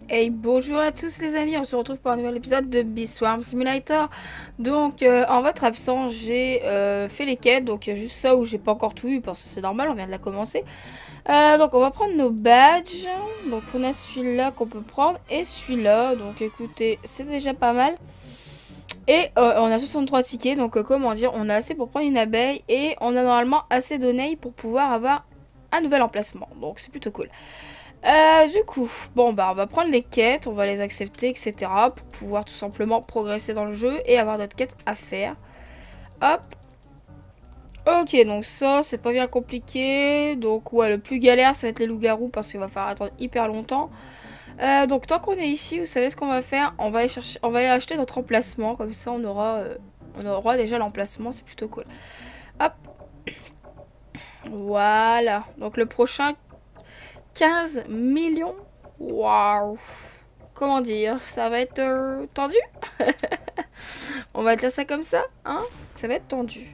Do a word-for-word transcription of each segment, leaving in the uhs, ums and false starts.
Hey, bonjour à tous les amis, on se retrouve pour un nouvel épisode de Bee Swarm Simulator. Donc euh, en votre absence j'ai euh, fait les quêtes, donc il y a juste ça où j'ai pas encore tout eu parce que c'est normal, on vient de la commencer. Euh, donc on va prendre nos badges, donc on a celui-là qu'on peut prendre et celui-là, donc écoutez c'est déjà pas mal. Et euh, on a soixante-trois tickets, donc euh, comment dire, on a assez pour prendre une abeille et on a normalement assez d'oneilles pour pouvoir avoir un nouvel emplacement, donc c'est plutôt cool. Euh, du coup, bon bah on va prendre les quêtes, on va les accepter, et cetera. Pour pouvoir tout simplement progresser dans le jeu et avoir d'autres quêtes à faire. Hop. Ok, donc ça, c'est pas bien compliqué. Donc ouais, le plus galère, ça va être les loups-garous parce qu'il va falloir attendre hyper longtemps. Euh, donc tant qu'on est ici, vous savez ce qu'on va faire? On va aller chercher, on va aller acheter notre emplacement. Comme ça, on aura, euh, on aura déjà l'emplacement, c'est plutôt cool. Hop. Voilà. Donc le prochain, quinze millions. Waouh. Comment dire, ça va être euh, tendu. On va dire ça comme ça, hein. Ça va être tendu.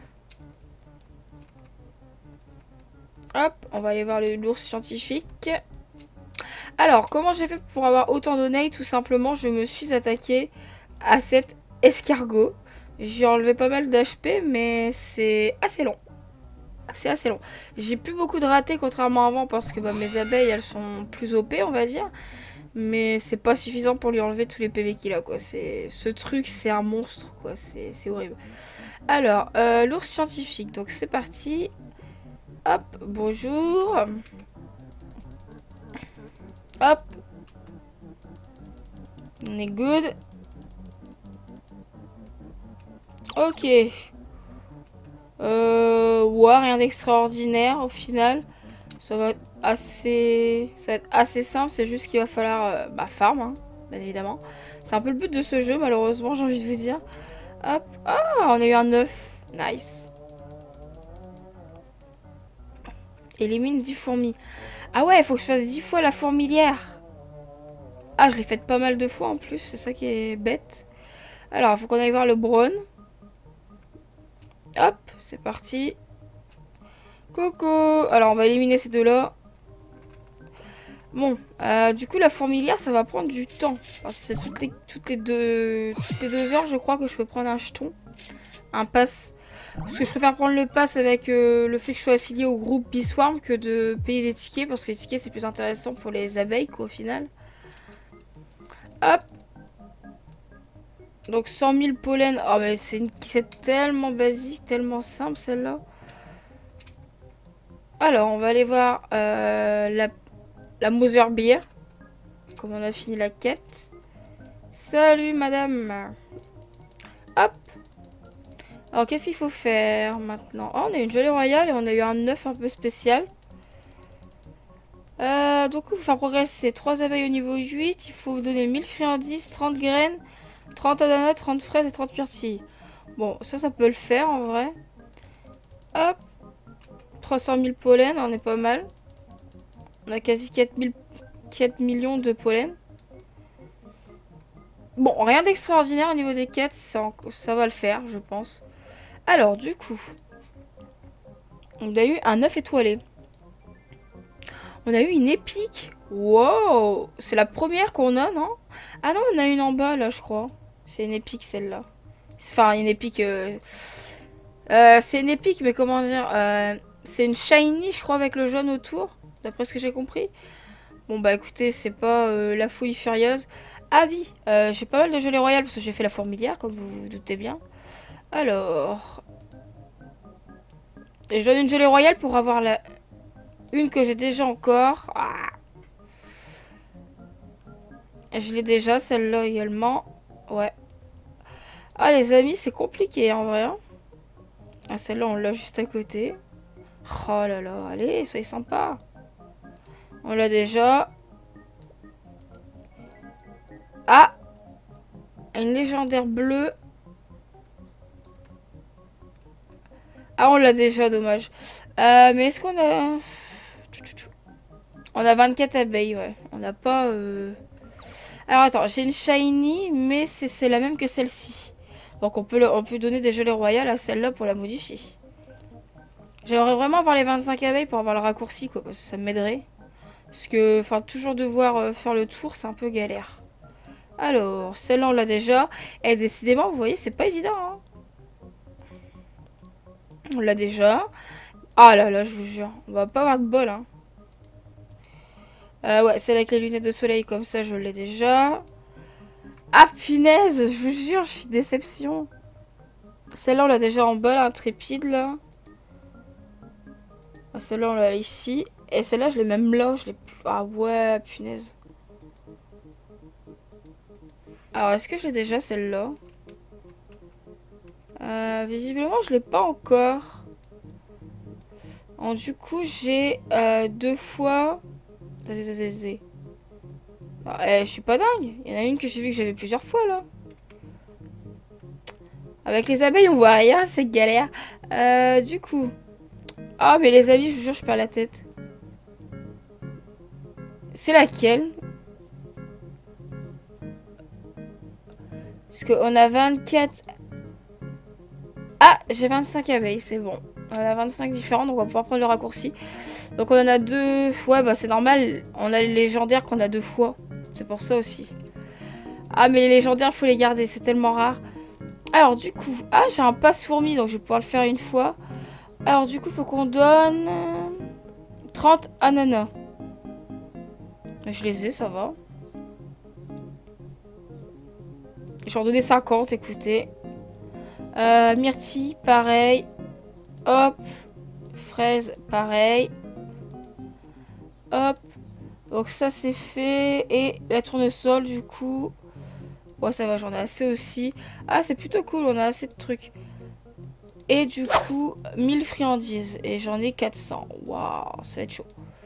Hop, on va aller voir l'ours scientifique. Alors, comment j'ai fait pour avoir autant d'oneilles? Tout simplement, je me suis attaqué à cet escargot. J'ai enlevé pas mal d'H P, mais c'est assez long. C'est assez long. J'ai plus beaucoup de ratés contrairement à avant parce que bah, mes abeilles, elles sont plus O P, on va dire. Mais c'est pas suffisant pour lui enlever tous les P V qu'il a, quoi. Ce truc, c'est un monstre, quoi. C'est horrible. Alors, euh, l'ours scientifique. Donc, c'est parti. Hop, bonjour. Hop. On est good. Ok. Euh, ouais, rien d'extraordinaire au final. Ça va être assez, ça va être assez simple. C'est juste qu'il va falloir, euh, bah, farm, hein, bien évidemment. C'est un peu le but de ce jeu, malheureusement, j'ai envie de vous dire. Hop. Ah, on a eu un œuf. Nice. Élimine dix fourmis. Ah ouais, il faut que je fasse dix fois la fourmilière. Ah, je l'ai faite pas mal de fois en plus, c'est ça qui est bête. Alors, il faut qu'on aille voir le Braun. Hop, c'est parti. Coucou. Alors, on va éliminer ces deux-là. Bon, euh, du coup, la fourmilière, ça va prendre du temps. Parce que c'est toutes les, toutes, les deux, toutes les deux heures, je crois, que je peux prendre un jeton. Un pass. Parce que je préfère prendre le pass avec euh, le fait que je sois affilié au groupe Bee Swarm que de payer des tickets. Parce que les tickets, c'est plus intéressant pour les abeilles, quoi, au final. Hop. Donc cent mille pollen. Oh mais c'est tellement basique, tellement simple celle-là. Alors on va aller voir euh, la, la Mother Beer. Comme on a fini la quête. Salut madame. Hop. Alors qu'est-ce qu'il faut faire maintenant? Oh, on a une gelée royale et on a eu un œuf un peu spécial. Euh, donc il faut faire progresser trois abeilles au niveau huit. Il faut donner mille friandises, trente graines, trente ananas, trente fraises et trente myrtilles. Bon, ça, ça peut le faire en vrai. Hop. trois cent mille pollen, on est pas mal. On a quasi quatre mille, quatre millions de pollen. Bon, rien d'extraordinaire au niveau des quêtes, ça, ça va le faire, je pense. Alors, du coup, on a eu un œuf étoilé. On a eu une épique. Wow, c'est la première qu'on a, non? Ah non, on a une en bas, là, je crois. C'est une épique, celle-là. Enfin, une épique... Euh... Euh, c'est une épique, mais comment dire euh... C'est une shiny, je crois, avec le jaune autour. D'après ce que j'ai compris. Bon, bah écoutez, c'est pas euh, la fouille furieuse. Ah oui, euh, j'ai pas mal de gelée royale parce que j'ai fait la fourmilière, comme vous vous doutez bien. Alors... Et je donne une gelée royale pour avoir la... Une que j'ai déjà encore. Ah. Je l'ai déjà, celle-là également. Ouais. Ah, les amis, c'est compliqué, en vrai. Hein. Ah, celle-là, on l'a juste à côté. Oh là là, allez, soyez sympa. On l'a déjà. Ah, une légendaire bleue. Ah, on l'a déjà, dommage. Euh, mais est-ce qu'on a... On a vingt-quatre abeilles, ouais. On n'a pas... Euh... Alors, attends, j'ai une shiny, mais c'est la même que celle-ci. Donc, on peut, le... on peut donner des gelées royales à celle-là pour la modifier. J'aimerais vraiment avoir les vingt-cinq abeilles pour avoir le raccourci, quoi, parce que ça m'aiderait. Parce que, enfin, toujours devoir euh, faire le tour, c'est un peu galère. Alors, celle-là, on l'a déjà. Et décidément, vous voyez, c'est pas évident. Hein. On l'a déjà. Ah là là, je vous jure. On va pas avoir de bol. Hein. Euh, ouais, celle avec les lunettes de soleil, comme ça, je l'ai déjà. Ah, punaise, je vous jure, je suis déception. Celle-là, on l'a déjà en bol, intrépide, là. Ah, celle-là, on l'a ici. Et celle-là, je l'ai même là. Je l'ai plus... Ah ouais, punaise. Alors, est-ce que j'ai déjà celle-là? euh, Visiblement, je l'ai pas encore. Alors, du coup, j'ai euh, deux fois... Ah, eh, je suis pas dingue. Il y en a une que j'ai vu que j'avais plusieurs fois, là. Avec les abeilles, on voit rien, c'est galère. Euh, du coup... Ah, mais les abeilles, je vous jure, je perds la tête. C'est laquelle? Parce qu'on a vingt-quatre... Ah, j'ai vingt-cinq abeilles, c'est bon. On a vingt-cinq différents, donc on va pouvoir prendre le raccourci. Donc on en a deux... Ouais, bah c'est normal. On a les légendaires qu'on a deux fois. C'est pour ça aussi. Ah, mais les légendaires, il faut les garder. C'est tellement rare. Alors, du coup... Ah, j'ai un passe-fourmi, donc je vais pouvoir le faire une fois. Alors, du coup, il faut qu'on donne... trente ananas. Je les ai, ça va. Je vais en donner cinquante, écoutez. Euh, myrtille, pareil. Hop. Fraise, pareil. Hop. Donc ça, c'est fait. Et la tournesol, du coup... Ouais, ça va, j'en ai assez aussi. Ah, c'est plutôt cool, on a assez de trucs. Et du coup, mille friandises. Et j'en ai quatre cents. Waouh, ça va être chaud.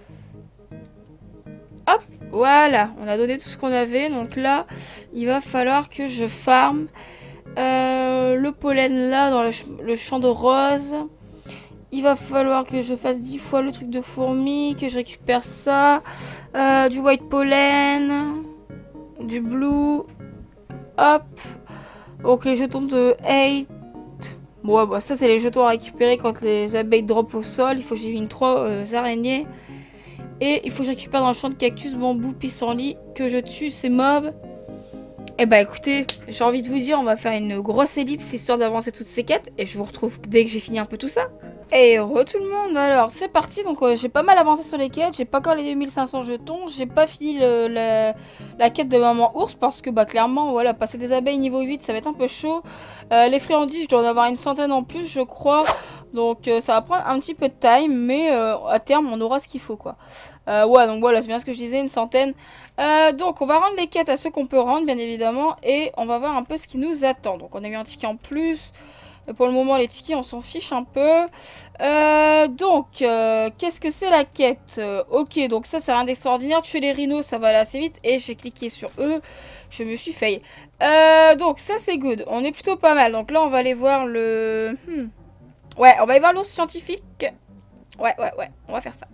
Hop, voilà. On a donné tout ce qu'on avait. Donc là, il va falloir que je farme euh, le pollen là, dans le, ch le champ de rose. Il va falloir que je fasse dix fois le truc de fourmi, que je récupère ça. Euh, du white pollen. Du blue. Hop. Donc les jetons de huit. Bon, bah, ça c'est les jetons à récupérer quand les abeilles drop au sol. Il faut que j'élimine trois euh, araignées. Et il faut que je récupère dans le champ de cactus, bambou, pissenlit, que je tue ces mobs. Et bah écoutez, j'ai envie de vous dire, on va faire une grosse ellipse histoire d'avancer toutes ces quêtes. Et je vous retrouve dès que j'ai fini un peu tout ça. Et heureux tout le monde, alors c'est parti. Donc euh, j'ai pas mal avancé sur les quêtes, j'ai pas encore les deux mille cinq cents jetons. J'ai pas fini le, le, la quête de maman ours parce que bah clairement voilà, passer des abeilles niveau huit ça va être un peu chaud. euh, Les friandises je dois en avoir une centaine en plus je crois. Donc euh, ça va prendre un petit peu de time, mais euh, à terme on aura ce qu'il faut quoi. euh, Ouais donc voilà, c'est bien ce que je disais, une centaine. euh, Donc on va rendre les quêtes à ceux qu'on peut rendre bien évidemment. Et on va voir un peu ce qui nous attend. Donc on a eu un ticket en plus. Pour le moment, les tickets, on s'en fiche un peu. Euh, donc, euh, qu'est-ce que c'est la quête? euh, Ok, donc ça, c'est rien d'extraordinaire. Tuer les rhinos, ça va aller assez vite. Et j'ai cliqué sur eux. Je me suis fail. Euh, donc, ça, c'est good. On est plutôt pas mal. Donc là, on va aller voir le... Hmm. Ouais, on va aller voir l'ours scientifique. Ouais, ouais, ouais. On va faire ça.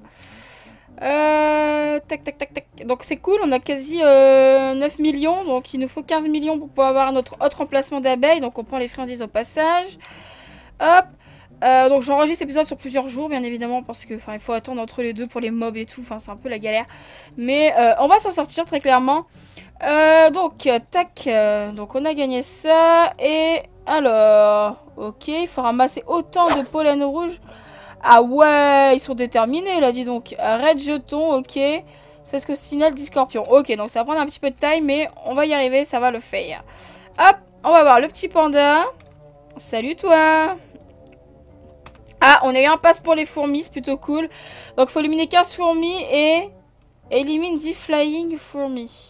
Euh, tac, tac, tac, tac. Donc c'est cool, on a quasi euh, neuf millions. Donc il nous faut quinze millions pour pouvoir avoir notre autre emplacement d'abeilles. Donc on prend les friandises au passage. Hop. Euh, donc j'enregistre cet épisode sur plusieurs jours bien évidemment. Parce que il faut attendre entre les deux pour les mobs et tout. Enfin c'est un peu la galère. Mais euh, on va s'en sortir très clairement. euh, Donc tac. euh, Donc on a gagné ça. Et alors, ok, il faut ramasser autant de pollen rouge. Ah ouais, ils sont déterminés là, dis donc. Red jeton, ok. C'est ce que signale dit Scorpion. Ok, donc ça va prendre un petit peu de taille, mais on va y arriver, ça va le faire. Hop, on va voir le petit panda. Salut toi. Ah, on a eu un pass pour les fourmis, c'est plutôt cool. Donc il faut éliminer quinze fourmis et élimine dix flying fourmis.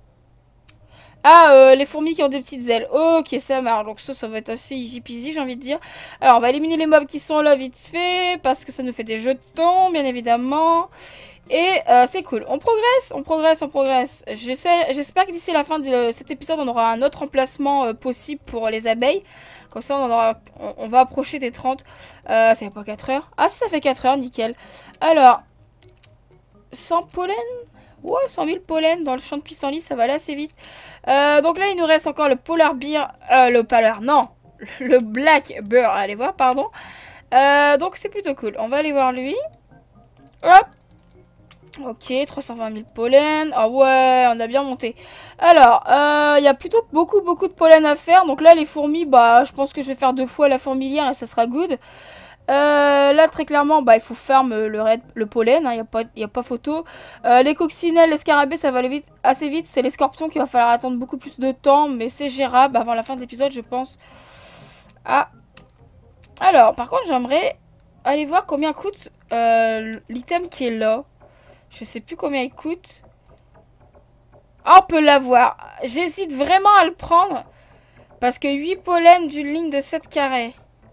Ah, euh, les fourmis qui ont des petites ailes. Ok, ça marche. Donc ça, ça va être assez easy peasy, j'ai envie de dire. Alors, on va éliminer les mobs qui sont là vite fait. Parce que ça nous fait des jetons, bien évidemment. Et euh, c'est cool. On progresse, on progresse, on progresse. J'espère que d'ici la fin de cet épisode, on aura un autre emplacement euh, possible pour les abeilles. Comme ça, on, en aura, on, on va approcher des trente. Euh, ça fait pas quatre heures. Ah, si, ça fait quatre heures, nickel. Alors, cent pollen. Ouais, cent mille pollen dans le champ de pissenlit, ça va aller assez vite. Euh, donc là, il nous reste encore le polar bear. Euh, le polar, non. Le black bear. Allez voir, pardon. Euh, donc c'est plutôt cool. On va aller voir lui. Hop. Ok, trois cent vingt mille pollen. Ah ouais, on a bien monté. Alors, il euh, y a plutôt beaucoup, beaucoup de pollen à faire. Donc là, les fourmis, bah, je pense que je vais faire deux fois la fourmilière et ça sera good. Euh, là, très clairement, bah, il faut farm le, red, le pollen. Il hein, n'y a, pas, y a pas photo. Euh, les coccinelles, les scarabées, ça va aller vite, assez vite. C'est les scorpions qu'il va falloir attendre beaucoup plus de temps. Mais c'est gérable avant la fin de l'épisode, je pense. Ah. Alors, par contre, j'aimerais aller voir combien coûte euh, l'item qui est là. Je sais plus combien il coûte. Ah, on peut l'avoir. J'hésite vraiment à le prendre. Parce que huit pollen d'une ligne de sept carrés.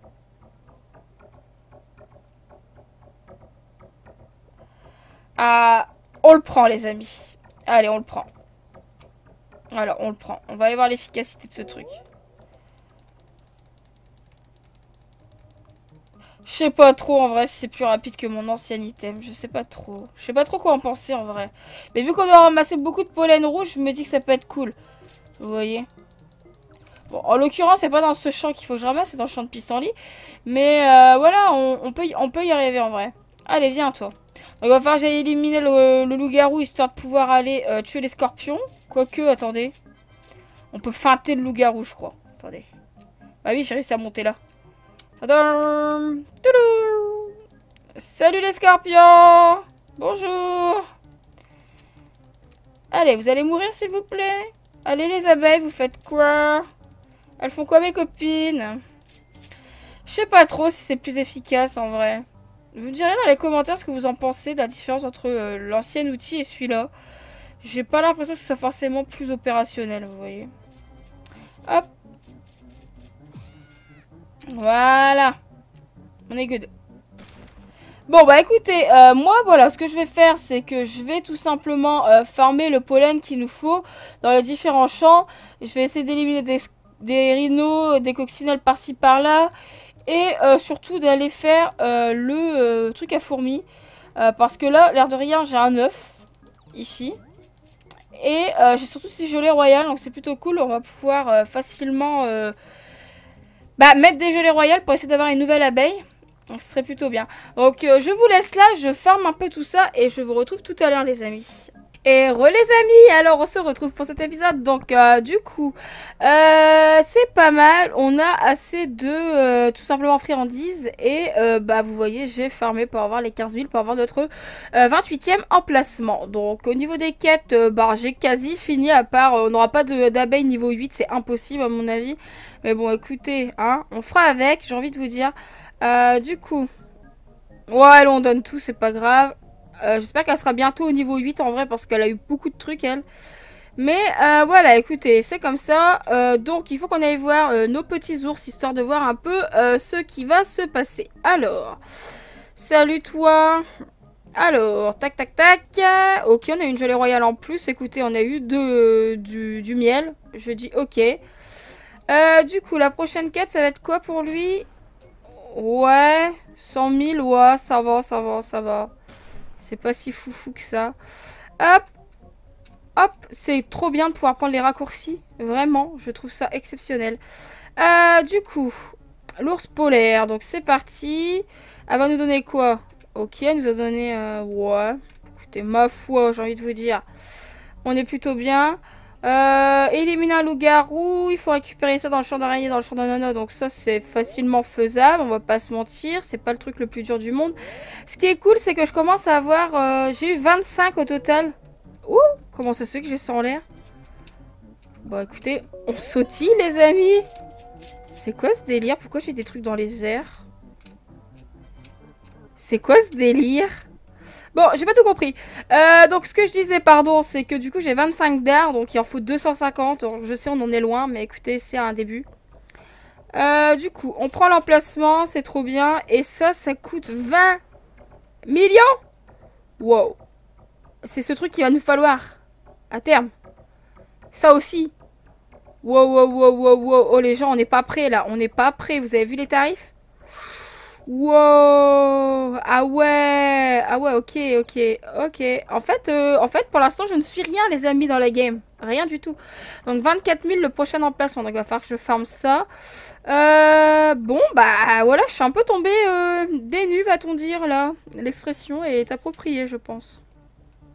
Ah, on le prend, les amis. Allez, on le prend. Alors, on le prend. On va aller voir l'efficacité de ce truc. Je sais pas trop en vrai si c'est plus rapide que mon ancien item. Je sais pas trop. Je sais pas trop quoi en penser en vrai. Mais vu qu'on doit ramasser beaucoup de pollen rouge, je me dis que ça peut être cool. Vous voyez? Bon, en l'occurrence, c'est pas dans ce champ qu'il faut que je ramasse, c'est dans le champ de pissenlit. Mais euh, voilà, on, on, peut y, on peut y arriver en vrai. Allez, viens toi. Donc, il va falloir que j'aille éliminer le, le loup-garou histoire de pouvoir aller euh, tuer les scorpions. Quoique, attendez. On peut feinter le loup-garou, je crois. Attendez. Bah oui, j'ai réussi à monter là. Tadam! Toulou! Salut les scorpions! Bonjour! Allez, vous allez mourir s'il vous plaît? Allez les abeilles, vous faites quoi? Elles font quoi mes copines? Je sais pas trop si c'est plus efficace en vrai. Vous me direz dans les commentaires ce que vous en pensez de la différence entre euh, l'ancien outil et celui-là. J'ai pas l'impression que ce soit forcément plus opérationnel, vous voyez. Hop. Voilà. On est good. Bon bah écoutez, euh, moi voilà, ce que je vais faire c'est que je vais tout simplement euh, farmer le pollen qu'il nous faut dans les différents champs. Je vais essayer d'éliminer des, des rhinos, des coccinelles par-ci par-là. Et euh, surtout d'aller faire euh, le euh, truc à fourmis. Euh, parce que là, l'air de rien, j'ai un œuf ici. Et euh, j'ai surtout six gelées royales, donc c'est plutôt cool. On va pouvoir euh, facilement euh, bah, mettre des gelées royales pour essayer d'avoir une nouvelle abeille. Donc ce serait plutôt bien. Donc euh, je vous laisse là, je farme un peu tout ça et je vous retrouve tout à l'heure les amis. Et re les amis, alors on se retrouve pour cet épisode. Donc euh, du coup, euh, c'est pas mal. On a assez de euh, tout simplement friandises. Et euh, bah vous voyez, j'ai farmé pour avoir les quinze mille pour avoir notre euh, vingt-huitième emplacement. Donc au niveau des quêtes, euh, bah j'ai quasi fini à part, euh, on n'aura pas d'abeilles niveau huit, c'est impossible à mon avis. Mais bon écoutez, hein, on fera avec, j'ai envie de vous dire. Euh, du coup, ouais, là, on donne tout, c'est pas grave. Euh, J'espère qu'elle sera bientôt au niveau huit en vrai parce qu'elle a eu beaucoup de trucs elle. Mais euh, voilà, écoutez, c'est comme ça. Euh, donc il faut qu'on aille voir euh, nos petits ours histoire de voir un peu euh, ce qui va se passer. Alors, salut toi. Alors, tac tac tac. Ok, on a une gelée royale en plus. Écoutez, on a eu de, du, du miel. Je dis ok. Euh, du coup, la prochaine quête, ça va être quoi pour lui? Ouais, cent mille, ouais, ça va, ça va, ça va. C'est pas si foufou que ça. Hop. Hop. C'est trop bien de pouvoir prendre les raccourcis. Vraiment, je trouve ça exceptionnel. Euh, du coup, l'ours polaire. Donc, c'est parti. Elle va nous donner quoi? Ok, elle nous a donné... Euh, ouais. Écoutez, ma foi, j'ai envie de vous dire. On est plutôt bien. Euh, éliminer un loup-garou. Il faut récupérer ça dans le champ d'araignée, dans le champ d'ananas. Donc ça, c'est facilement faisable. On va pas se mentir. C'est pas le truc le plus dur du monde. Ce qui est cool, c'est que je commence à avoir... Euh, j'ai eu vingt-cinq au total. Ouh, comment ça se fait que j'ai ça en l'air? Bon, écoutez, on sautille, les amis. C'est quoi ce délire? Pourquoi j'ai des trucs dans les airs? C'est quoi ce délire? Bon, j'ai pas tout compris. Euh, donc, ce que je disais, pardon, c'est que du coup, j'ai vingt-cinq d'art, donc il en faut deux cent cinquante. Alors, je sais, on en est loin, mais écoutez, c'est un début. Euh, du coup, on prend l'emplacement, c'est trop bien. Et ça, ça coûte vingt millions. Wow. C'est ce truc qu'il va nous falloir à terme. Ça aussi. Wow, wow, wow, wow, wow. Oh, les gens, on n'est pas prêts, là. On n'est pas prêts. Vous avez vu les tarifs? Wow. Ah ouais. Ah ouais, ok, ok, ok. En fait, euh, en fait pour l'instant, je ne suis rien, les amis, dans la game. Rien du tout. Donc, vingt-quatre mille le prochain emplacement. Donc, il va falloir que je farme ça. Euh, bon, bah, voilà, je suis un peu tombée euh, des nues, va-t-on dire, là. L'expression est appropriée, je pense.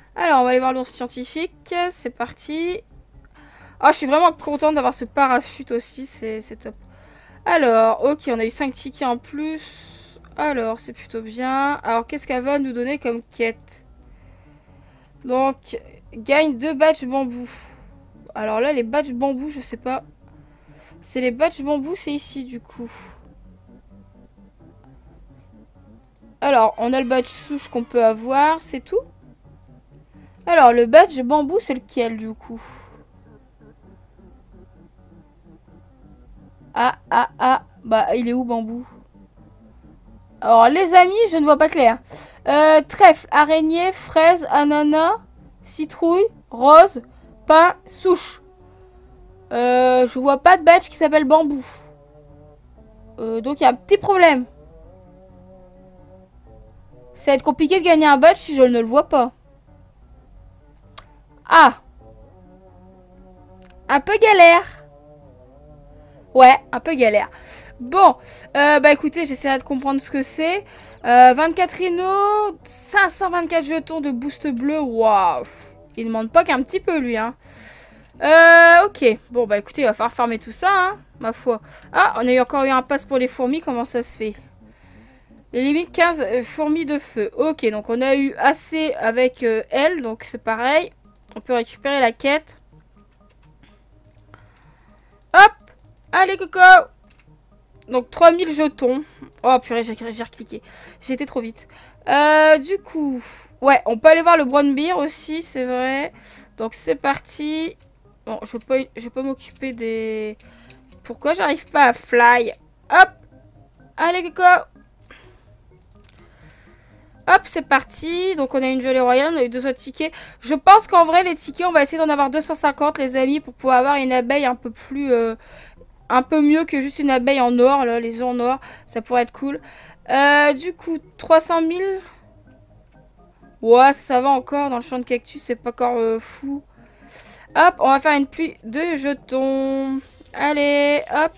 Alors, on va aller voir l'ours scientifique. C'est parti. Ah, je suis vraiment contente d'avoir ce parachute aussi. C'est top. Alors, ok, on a eu cinq tickets en plus. Alors, c'est plutôt bien. Alors, qu'est-ce qu'elle va nous donner comme quête? Donc, gagne deux badges bambou. Alors là, les badges bambou, je sais pas. C'est les badges bambou, c'est ici, du coup. Alors, on a le badge souche qu'on peut avoir, c'est tout. Alors, le badge bambou, c'est lequel, du coup? Ah, ah, ah. Bah, il est où, bambou? Alors, les amis, je ne vois pas clair. Euh, trèfle, araignée, fraise, ananas, citrouille, rose, pain, souche. Euh, je vois pas de badge qui s'appelle bambou. Euh, donc, il y a un petit problème. Ça va être compliqué de gagner un badge si je ne le vois pas. Ah. Un peu galère. Ouais, un peu galère. Bon, euh, bah écoutez, j'essaierai de comprendre ce que c'est. Euh, vingt-quatre rhinos, cinq cent vingt-quatre jetons de boost bleu. Waouh. Il demande pas qu'un petit peu, lui, hein. Euh, ok. Bon, bah écoutez, il va falloir farmer tout ça, hein, ma foi. Ah, on a eu encore eu un pass pour les fourmis. Comment ça se fait? Les limites quinze euh, fourmis de feu. Ok, donc on a eu assez avec euh, elle, donc c'est pareil. On peut récupérer la quête. Hop. Allez, coco. Donc trois mille jetons. Oh purée, j'ai recliqué. J'ai été trop vite. Euh, du coup, ouais, on peut aller voir le brown beer aussi, c'est vrai. Donc c'est parti. Bon, je vais pas, je vais pas m'occuper des... Pourquoi j'arrive pas à fly? Hop. Allez, coco. Hop, c'est parti. Donc on a une jolie royale, on a eu deux autres tickets. Je pense qu'en vrai, les tickets, on va essayer d'en avoir deux cent cinquante, les amis, pour pouvoir avoir une abeille un peu plus... Euh, un peu mieux que juste une abeille en or, là, les œufs en or. Ça pourrait être cool. Euh, du coup, trois cent mille. Ouais, ça va encore. Dans le champ de cactus, c'est pas encore euh, fou. Hop, on va faire une pluie de jetons. Allez, hop.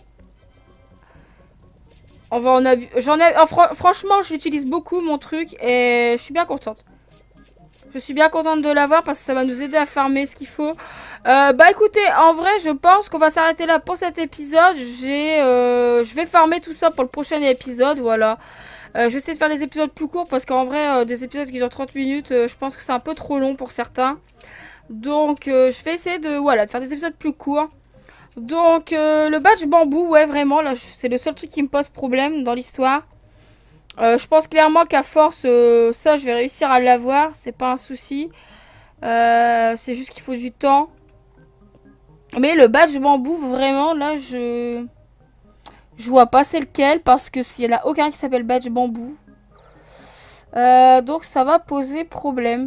On va en abuser. J'en ai... oh, fr franchement, j'utilise beaucoup mon truc et je suis bien contente. Je suis bien contente de l'avoir parce que ça va nous aider à farmer ce qu'il faut. Euh, bah écoutez, en vrai, je pense qu'on va s'arrêter là pour cet épisode. J'ai, euh, je vais farmer tout ça pour le prochain épisode, voilà. Euh, je vais essayer de faire des épisodes plus courts parce qu'en vrai, euh, des épisodes qui durent trente minutes, euh, je pense que c'est un peu trop long pour certains. Donc, euh, je vais essayer de, voilà, de faire des épisodes plus courts. Donc, euh, le badge bambou, ouais, vraiment, là, c'est le seul truc qui me pose problème dans l'histoire. Euh, je pense clairement qu'à force, euh, ça, je vais réussir à l'avoir. C'est pas un souci. Euh, c'est juste qu'il faut du temps. Mais le badge bambou, vraiment, là, je... Je vois pas c'est lequel. Parce que s'il n'y en a aucun qui s'appelle badge bambou. Euh, donc, ça va poser problème.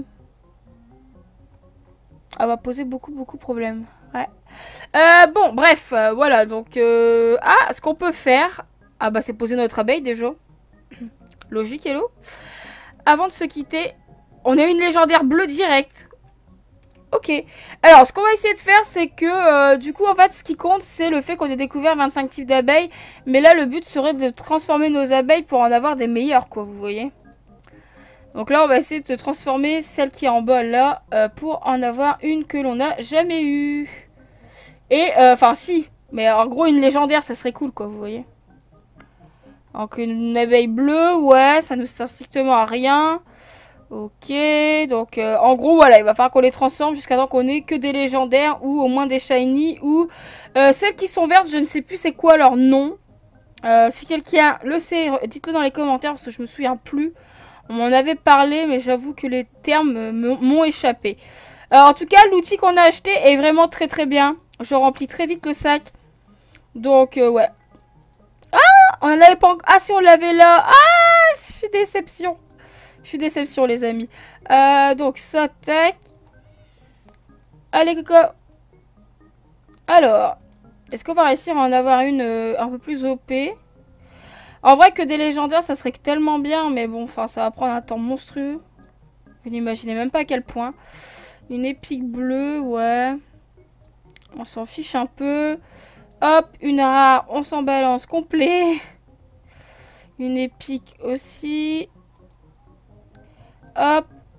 Ça va poser beaucoup, beaucoup de problèmes. Ouais. Euh, bon, bref, euh, voilà. Donc, euh... ah, ce qu'on peut faire... Ah bah, c'est poser notre abeille, déjà. Logique, hello. Avant de se quitter, on a une légendaire bleue directe. Ok. Alors, ce qu'on va essayer de faire, c'est que, euh, du coup, en fait, ce qui compte, c'est le fait qu'on ait découvert vingt-cinq types d'abeilles. Mais là, le but serait de transformer nos abeilles pour en avoir des meilleures, quoi, vous voyez. Donc là, on va essayer de transformer celle qui est en bas, là, euh, pour en avoir une que l'on n'a jamais eue. Et, enfin, euh, si. Mais en gros, une légendaire, ça serait cool, quoi, vous voyez. Donc une abeille bleue, ouais, ça ne sert strictement à rien. Ok, donc euh, en gros, voilà, il va falloir qu'on les transforme jusqu'à temps qu'on ait que des légendaires ou au moins des shiny ou euh, celles qui sont vertes, je ne sais plus c'est quoi leur nom. Euh, si quelqu'un le sait, dites-le dans les commentaires parce que je me souviens plus. On m'en avait parlé, mais j'avoue que les termes m'ont échappé. Alors, en tout cas, l'outil qu'on a acheté est vraiment très très bien. Je remplis très vite le sac. Donc, euh, ouais. On en avait pas encore... Ah, si, on l'avait là. Ah, je suis déception. Je suis déception, les amis. Euh, donc, ça, tac. Allez, coco. Alors, est-ce qu'on va réussir à en avoir une euh, un peu plus O P? En vrai, que des légendaires, ça serait tellement bien. Mais bon, enfin, ça va prendre un temps monstrueux. Vous n'imaginez même pas à quel point. Une épique bleue, ouais. On s'en fiche un peu. Hop, une rare, on s'en balance complet. Une épique aussi. Hop.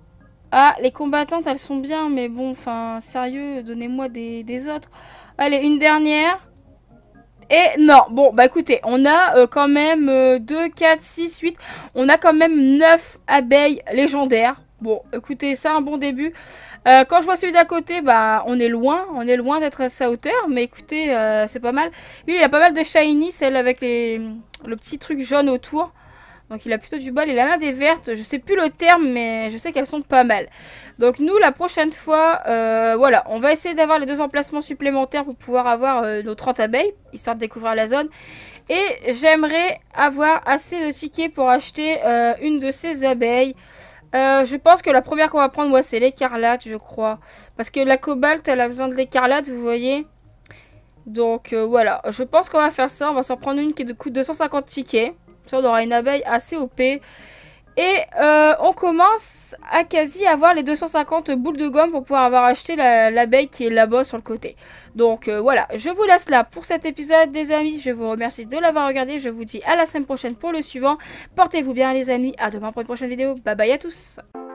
Ah, les combattantes, elles sont bien, mais bon, enfin, sérieux, donnez-moi des, des autres. Allez, une dernière. Et non, bon, bah écoutez, on a euh, quand même euh, deux, quatre, six, huit. On a quand même neuf abeilles légendaires. Bon, écoutez, c'est un bon début. Euh, quand je vois celui d'à côté, bah on est loin. On est loin d'être à sa hauteur. Mais écoutez, euh, c'est pas mal. Lui, il a pas mal de shiny, celle avec les, le petit truc jaune autour. Donc il a plutôt du bol. Il en a des vertes. Je sais plus le terme, mais je sais qu'elles sont pas mal. Donc nous, la prochaine fois, euh, voilà, on va essayer d'avoir les deux emplacements supplémentaires pour pouvoir avoir euh, nos trente abeilles, histoire de découvrir la zone. Et j'aimerais avoir assez de tickets pour acheter euh, une de ces abeilles. Euh, je pense que la première qu'on va prendre, ouais, c'est l'écarlate, je crois. Parce que la cobalt, elle a besoin de l'écarlate, vous voyez. Donc euh, voilà, je pense qu'on va faire ça. On va s'en prendre une qui coûte deux cent cinquante tickets. Ça, on aura une abeille assez O P. Et euh, on commence à quasi avoir les deux cent cinquante boules de gomme pour pouvoir avoir acheté l'abeille la, qui est là-bas sur le côté. Donc euh, voilà, je vous laisse là pour cet épisode les amis. Je vous remercie de l'avoir regardé. Je vous dis à la semaine prochaine pour le suivant. Portez-vous bien les amis. À demain pour une prochaine vidéo. Bye bye à tous.